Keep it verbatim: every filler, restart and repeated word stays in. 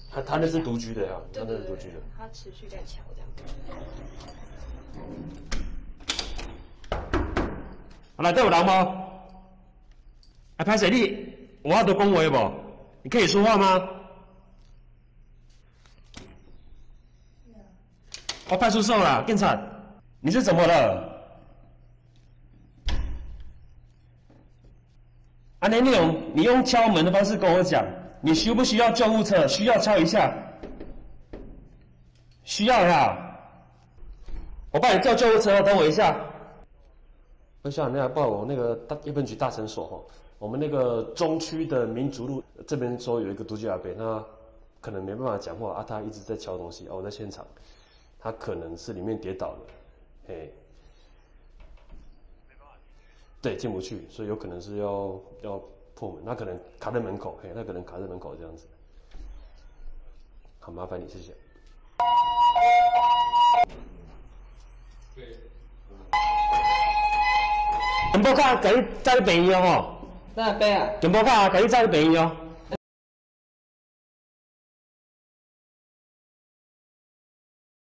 他他那是独居的呀，他那是独居的。 他持续在敲这样。 啊，内底有人吗？啊，歹势你，我要多讲话无？你可以说话吗？我派出所啦，警察，你是怎么了？啊，你你用你用敲门的方式跟我讲，你需不需要救护车？需要敲一下，需要呀。我帮你叫救护车，等我一下。我想那报我那个大夜分局大诊所哈，我们那个中区的民族路这边说有一个独居阿伯，那可能没办法讲话啊，他一直在敲东西，哦，我在现场。他可能是里面跌倒了，嘿，对，进不去，所以有可能是要要破门，他可能卡在门口，嘿，他可能卡在门口这样子。好，麻烦你，谢谢。警报卡，给你载去病院吼。 哪边啊？ 警报卡，给你载去病院哦。